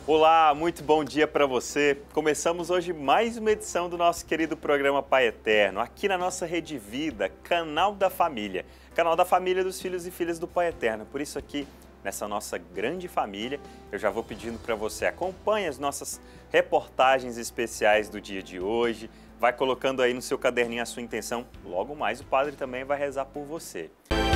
Olá, muito bom dia para você. Começamos hoje mais uma edição do nosso querido programa Pai Eterno, aqui na nossa Rede Vida, Canal da Família. Canal da Família dos filhos e filhas do Pai Eterno. Por isso aqui, nessa nossa grande família, eu já vou pedindo para você, acompanhe as nossas reportagens especiais do dia de hoje, vai colocando aí no seu caderninho a sua intenção. Logo mais o padre também vai rezar por você.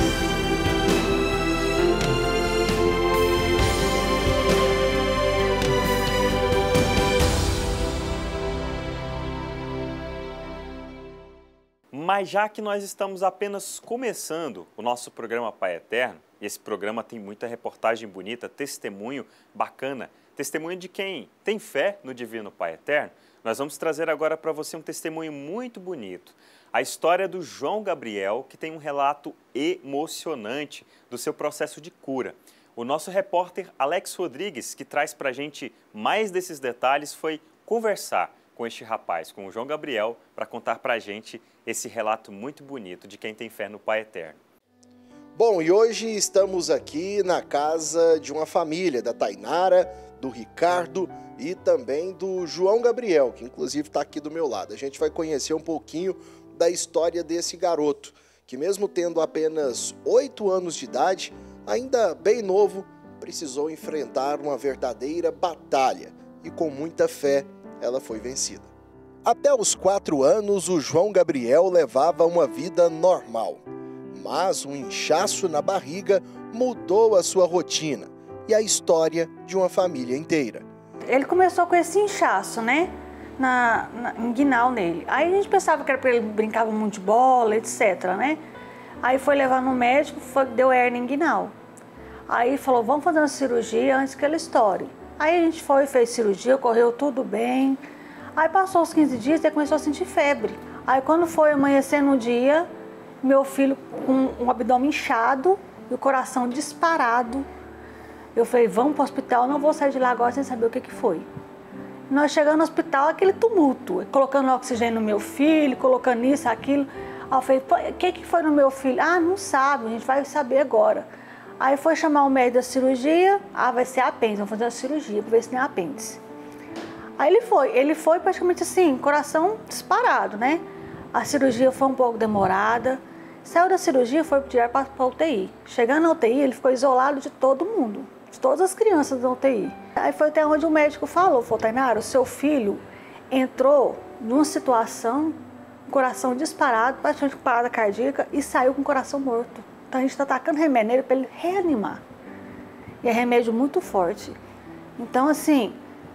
Mas já que nós estamos apenas começando o nosso programa Pai Eterno, e esse programa tem muita reportagem bonita, testemunho bacana, testemunho de quem tem fé no Divino Pai Eterno, nós vamos trazer agora para você um testemunho muito bonito. A história do João Gabriel, que tem um relato emocionante do seu processo de cura. O nosso repórter Alex Rodrigues, que traz para a gente mais desses detalhes, foi conversar com este rapaz, com o João Gabriel, para contar para a gente esse relato muito bonito de quem tem fé no Pai Eterno. Bom, e hoje estamos aqui na casa de uma família, da Tainara, do Ricardo e também do João Gabriel, que inclusive está aqui do meu lado. A gente vai conhecer um pouquinho da história desse garoto, que mesmo tendo apenas 8 anos de idade, ainda bem novo, precisou enfrentar uma verdadeira batalha e com muita fé ela foi vencida. Até os 4 anos, o João Gabriel levava uma vida normal. Mas um inchaço na barriga mudou a sua rotina e a história de uma família inteira. Ele começou com esse inchaço, né? Inguinal nele. Aí a gente pensava que era porque ele brincava muito de bola, etc, né? Aí foi levar no médico, deu hérnia inguinal. Aí falou, vamos fazer uma cirurgia antes que ele estoure. Aí a gente foi, fez cirurgia, correu tudo bem. Aí passou os 15 dias e ele começou a sentir febre. Aí quando foi amanhecer no dia, meu filho com um abdômen inchado e o coração disparado. Eu falei, vamos para o hospital, não vou sair de lá agora sem saber o que foi. Nós chegamos no hospital, aquele tumulto, colocando oxigênio no meu filho, colocando isso, aquilo. Aí eu falei, o que foi no meu filho? Ah, não sabe, a gente vai saber agora. Aí foi chamar o médico da cirurgia, vai ser apêndice, vamos fazer uma cirurgia para ver se não é apêndice. Aí ele foi praticamente assim, coração disparado, né? A cirurgia foi um pouco demorada, saiu da cirurgia, foi direto para a UTI. Chegando na UTI, ele ficou isolado de todo mundo, de todas as crianças da UTI. Aí foi até onde o médico falou, Tainara, o seu filho entrou numa situação, coração disparado, praticamente com parada cardíaca e saiu com o coração morto. Então a gente está tacando remédio nele para ele reanimar. E é remédio muito forte. Então assim,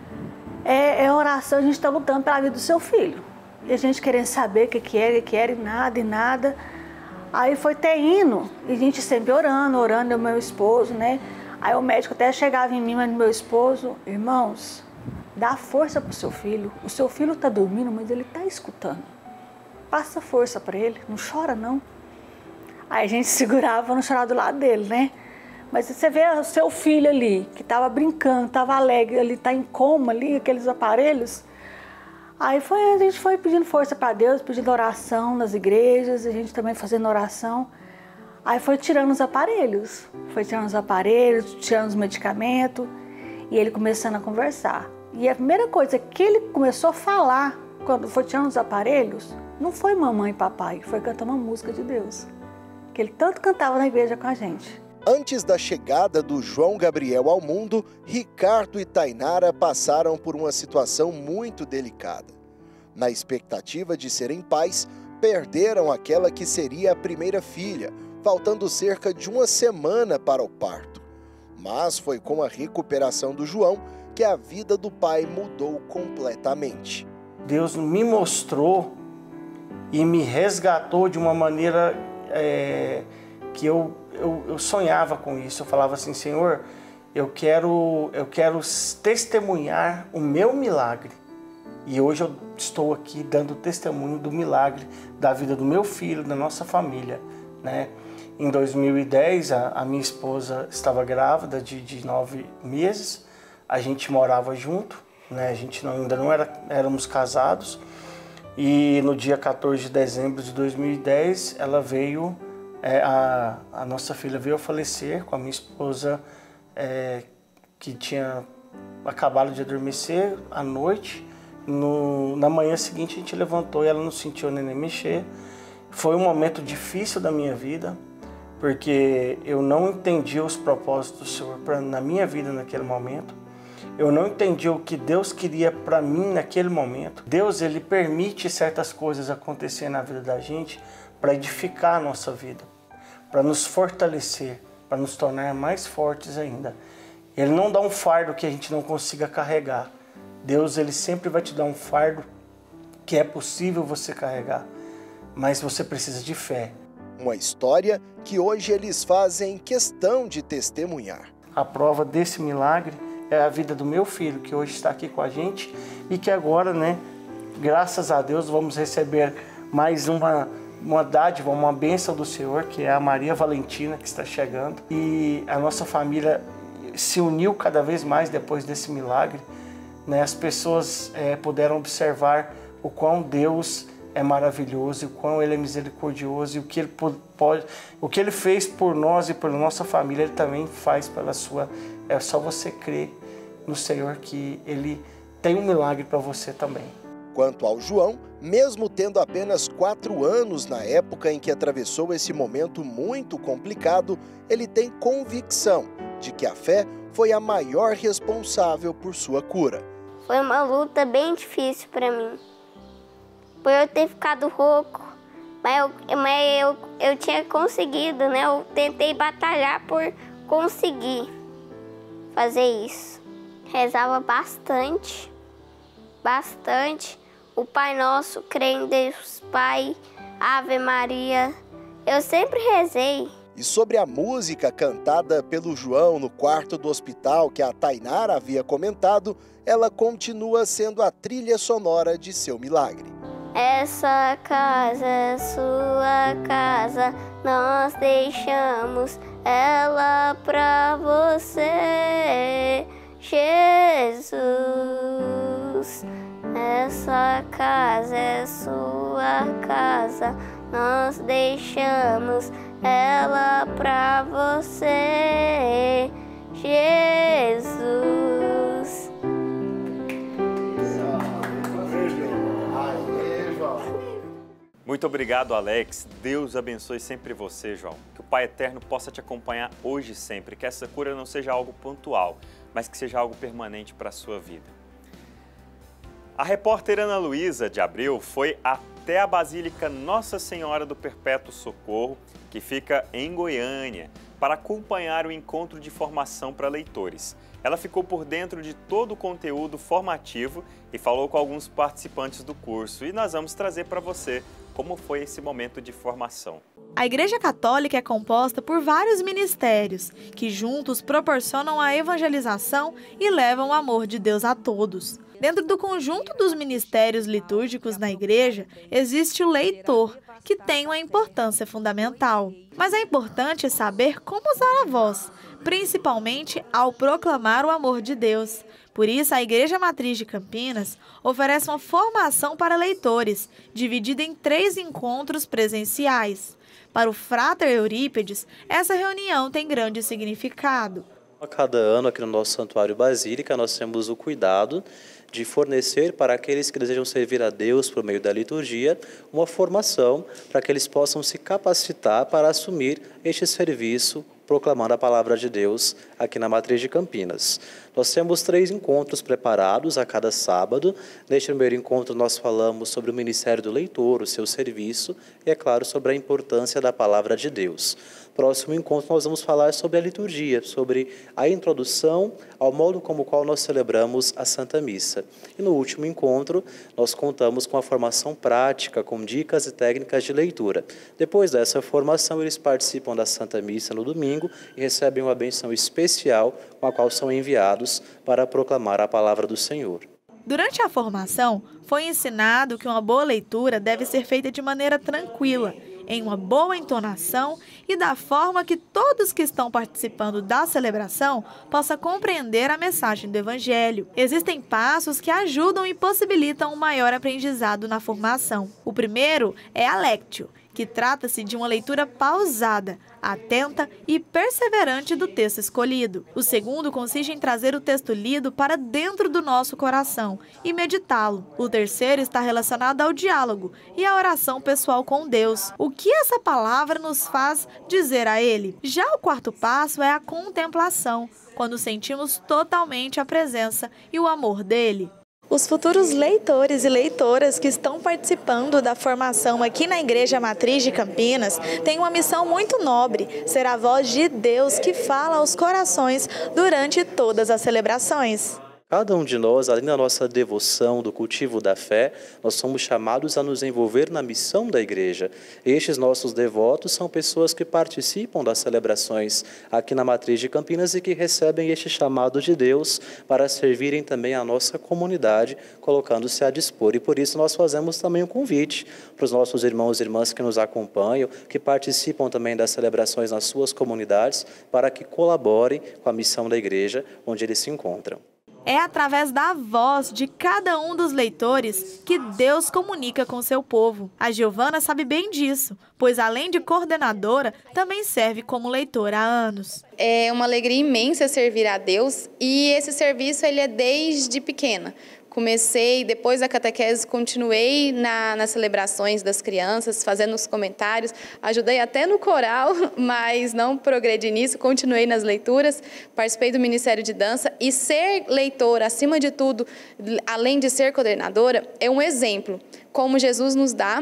é oração, a gente está lutando pela vida do seu filho. E a gente querendo saber o que era, e nada. Aí foi até indo, e a gente sempre orando, eu e meu esposo, né? Aí o médico até chegava em mim, mas meu esposo, irmãos, dá força pro seu filho. O seu filho está dormindo, mas ele está escutando. Passa força para ele, não chora não. Aí a gente segurava para não chorar do lado dele, né? Mas você vê o seu filho ali, que estava brincando, estava alegre, ele está em coma ali, aqueles aparelhos. Aí a gente foi pedindo força para Deus, pedindo oração nas igrejas, a gente também fazendo oração. Aí foi tirando os aparelhos, tirando os medicamentos, e ele começando a conversar. E a primeira coisa que ele começou a falar, quando foi tirando os aparelhos, não foi mamãe e papai, foi cantar uma música de Deus. Que ele tanto cantava na igreja com a gente. Antes da chegada do João Gabriel ao mundo, Ricardo e Tainara passaram por uma situação muito delicada. Na expectativa de serem pais, perderam aquela que seria a primeira filha, faltando cerca de uma semana para o parto. Mas foi com a recuperação do João que a vida do pai mudou completamente. Deus me mostrou e me resgatou de uma maneira que eu sonhava com isso. Eu falava assim, Senhor, eu quero testemunhar o meu milagre. E hoje eu estou aqui dando testemunho do milagre da vida do meu filho, da nossa família, né? Em 2010, a minha esposa estava grávida de 9 meses. A gente morava junto, né? A gente ainda não éramos casados. E no dia 14 de dezembro de 2010, ela veio, a nossa filha veio a falecer com a minha esposa, que tinha acabaram de adormecer à noite. Na manhã seguinte a gente levantou e ela não sentiu o neném mexer. Foi um momento difícil da minha vida, porque eu não entendi os propósitos do Senhor na minha vida naquele momento. Eu não entendi o que Deus queria para mim naquele momento. Deus, Ele permite certas coisas acontecerem na vida da gente para edificar a nossa vida, para nos fortalecer, para nos tornar mais fortes ainda. Ele não dá um fardo que a gente não consiga carregar. Deus, Ele sempre vai te dar um fardo que é possível você carregar, mas você precisa de fé. Uma história que hoje eles fazem questão de testemunhar. A prova desse milagre é a vida do meu filho, que hoje está aqui com a gente e que agora, graças a Deus, vamos receber mais uma dádiva, uma bênção do Senhor, que é a Maria Valentina, que está chegando. E a nossa família se uniu cada vez mais depois desse milagre. As pessoas puderam observar o quão Deus é maravilhoso, o quão Ele é misericordioso e o que Ele fez por nós e pela nossa família, Ele também faz pela sua. É só você crer no Senhor que Ele tem um milagre para você também. Quanto ao João, mesmo tendo apenas 4 anos na época em que atravessou esse momento muito complicado, ele tem convicção de que a fé foi a maior responsável por sua cura. Foi uma luta bem difícil para mim, por eu ter ficado rouco, mas eu tinha conseguido, Eu tentei batalhar por conseguir fazer isso. Rezava bastante, o Pai Nosso, creio em Deus Pai, Ave Maria, eu sempre rezei. E sobre a música cantada pelo João no quarto do hospital que a Tainara havia comentado, ela continua sendo a trilha sonora de seu milagre. Essa casa é sua casa, nós deixamos ela pra você, Jesus. Essa casa é sua casa, nós deixamos ela pra você, Jesus. Muito obrigado, Alex. Deus abençoe sempre você, João. Que o Pai Eterno possa te acompanhar hoje e sempre. Que essa cura não seja algo pontual, mas que seja algo permanente para a sua vida. A repórter Ana Luísa de Abreu foi até a Basílica Nossa Senhora do Perpétuo Socorro, que fica em Goiânia, para acompanhar o encontro de formação para leitores. Ela ficou por dentro de todo o conteúdo formativo e falou com alguns participantes do curso. E nós vamos trazer para você como foi esse momento de formação. A Igreja Católica é composta por vários ministérios, que juntos proporcionam a evangelização e levam o amor de Deus a todos. Dentro do conjunto dos ministérios litúrgicos na Igreja, existe o leitor, que tem uma importância fundamental. Mas é importante saber como usar a voz, principalmente ao proclamar o amor de Deus. Por isso, a Igreja Matriz de Campinas oferece uma formação para leitores, dividida em 3 encontros presenciais. Para o Frater Eurípides, essa reunião tem grande significado. A cada ano, aqui no nosso Santuário Basílica, nós temos o cuidado de fornecer para aqueles que desejam servir a Deus por meio da liturgia uma formação para que eles possam se capacitar para assumir este serviço proclamando a palavra de Deus aqui na Matriz de Campinas. Nós temos 3 encontros preparados a cada sábado. Neste primeiro encontro nós falamos sobre o Ministério do Leitor, o seu serviço e, é claro, sobre a importância da palavra de Deus. Próximo encontro nós vamos falar sobre a liturgia, sobre a introdução ao modo como qual nós celebramos a Santa Missa. E no último encontro nós contamos com a formação prática, com dicas e técnicas de leitura. Depois dessa formação eles participam da Santa Missa no domingo e recebem uma bênção especial com a qual são enviados para proclamar a palavra do Senhor. Durante a formação, foi ensinado que uma boa leitura deve ser feita de maneira tranquila, em uma boa entonação e da forma que todos que estão participando da celebração possam compreender a mensagem do Evangelho. Existem passos que ajudam e possibilitam um maior aprendizado na formação. O primeiro é a Lectio, que trata-se de uma leitura pausada, atenta e perseverante do texto escolhido. O segundo consiste em trazer o texto lido para dentro do nosso coração e meditá-lo. O terceiro está relacionado ao diálogo e à oração pessoal com Deus. O que essa palavra nos faz dizer a Ele? Já o quarto passo é a contemplação, quando sentimos totalmente a presença e o amor dele. Os futuros leitores e leitoras que estão participando da formação aqui na Igreja Matriz de Campinas têm uma missão muito nobre, ser a voz de Deus que fala aos corações durante todas as celebrações. Cada um de nós, além da nossa devoção, do cultivo da fé, nós somos chamados a nos envolver na missão da igreja. Estes nossos devotos são pessoas que participam das celebrações aqui na Matriz de Campinas e que recebem este chamado de Deus para servirem também a nossa comunidade, colocando-se a dispor. E por isso nós fazemos também um convite para os nossos irmãos e irmãs que nos acompanham, que participam também das celebrações nas suas comunidades, para que colaborem com a missão da igreja onde eles se encontram. É através da voz de cada um dos leitores que Deus comunica com seu povo. A Giovana sabe bem disso, pois além de coordenadora, também serve como leitora há anos. É uma alegria imensa servir a Deus e esse serviço ele é desde pequena. Comecei, depois da catequese, continuei nas celebrações das crianças, fazendo os comentários, ajudei até no coral, mas não progredi nisso, continuei nas leituras, participei do Ministério de Dança e ser leitora, acima de tudo, além de ser coordenadora, é um exemplo. Como Jesus nos dá,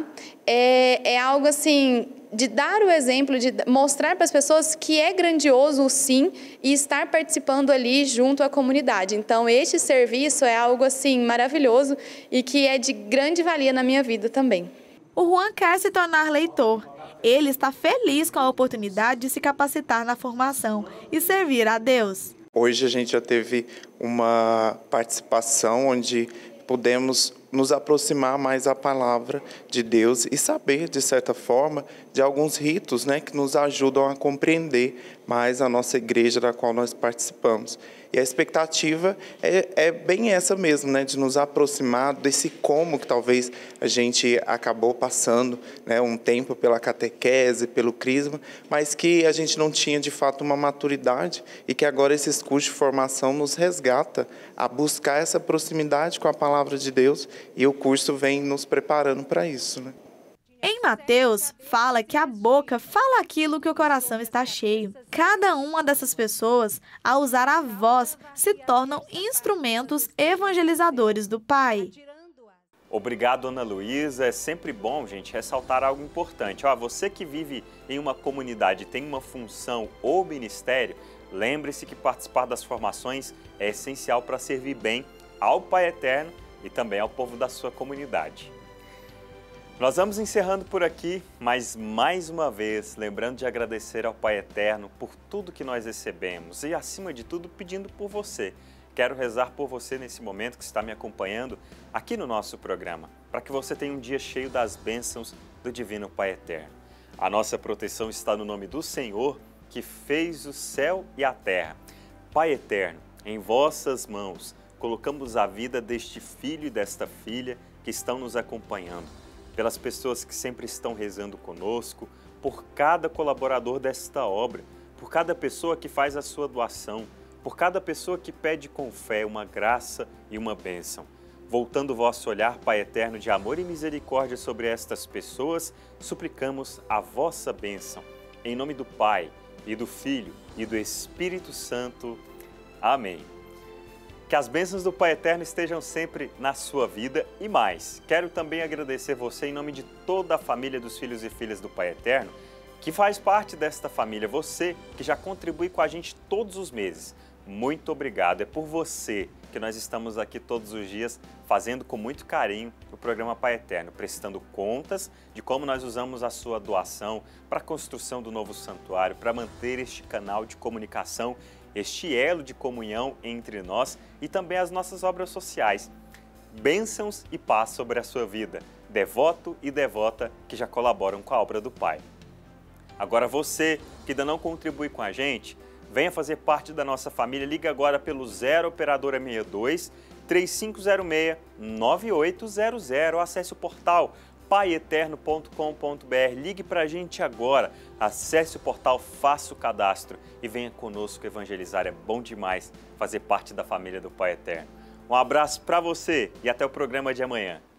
é algo assim, de dar o exemplo, de mostrar para as pessoas que é grandioso sim e estar participando ali junto à comunidade. Então, este serviço é algo assim maravilhoso e que é de grande valia na minha vida também. O Juan quer se tornar leitor. Ele está feliz com a oportunidade de se capacitar na formação e servir a Deus. Hoje a gente já teve uma participação onde pudemos nos aproximar mais da palavra de Deus e saber, de certa forma, de alguns ritos, que nos ajudam a compreender mais a nossa igreja da qual nós participamos. E a expectativa é bem essa mesmo, de nos aproximar desse como que talvez a gente acabou passando um tempo pela catequese, pelo crisma, mas que a gente não tinha de fato uma maturidade e que agora esses cursos de formação nos resgata a buscar essa proximidade com a palavra de Deus e o curso vem nos preparando para isso. Em Mateus, fala que a boca fala aquilo que o coração está cheio. Cada uma dessas pessoas, ao usar a voz, se tornam instrumentos evangelizadores do Pai. Obrigado, Ana Luísa. É sempre bom, gente, ressaltar algo importante. Você que vive em uma comunidade, tem uma função ou ministério, lembre-se que participar das formações é essencial para servir bem ao Pai Eterno e também ao povo da sua comunidade. Nós vamos encerrando por aqui, mas mais uma vez, lembrando de agradecer ao Pai Eterno por tudo que nós recebemos e, acima de tudo, pedindo por você. Quero rezar por você nesse momento que está me acompanhando aqui no nosso programa, para que você tenha um dia cheio das bênçãos do Divino Pai Eterno. A nossa proteção está no nome do Senhor, que fez o céu e a terra. Pai Eterno, em vossas mãos, colocamos a vida deste filho e desta filha que estão nos acompanhando, pelas pessoas que sempre estão rezando conosco, por cada colaborador desta obra, por cada pessoa que faz a sua doação, por cada pessoa que pede com fé uma graça e uma bênção. Voltando o vosso olhar, Pai Eterno, de amor e misericórdia sobre estas pessoas, suplicamos a vossa bênção. Em nome do Pai, e do Filho, e do Espírito Santo. Amém. Que as bênçãos do Pai Eterno estejam sempre na sua vida e mais. Quero também agradecer você em nome de toda a família dos filhos e filhas do Pai Eterno, que faz parte desta família, você que já contribui com a gente todos os meses. Muito obrigado, é por você que nós estamos aqui todos os dias fazendo com muito carinho o programa Pai Eterno, prestando contas de como nós usamos a sua doação para a construção do novo santuário, para manter este canal de comunicação, este elo de comunhão entre nós e também as nossas obras sociais. Bênçãos e paz sobre a sua vida, devoto e devota que já colaboram com a obra do Pai. Agora você que ainda não contribui com a gente, venha fazer parte da nossa família, liga agora pelo 0 Operadora 62 3506 9800, acesse o portal paieterno.com.br. Ligue para a gente agora, acesse o portal, faça o cadastro e venha conosco evangelizar. É bom demais fazer parte da família do Pai Eterno. Um abraço para você e até o programa de amanhã.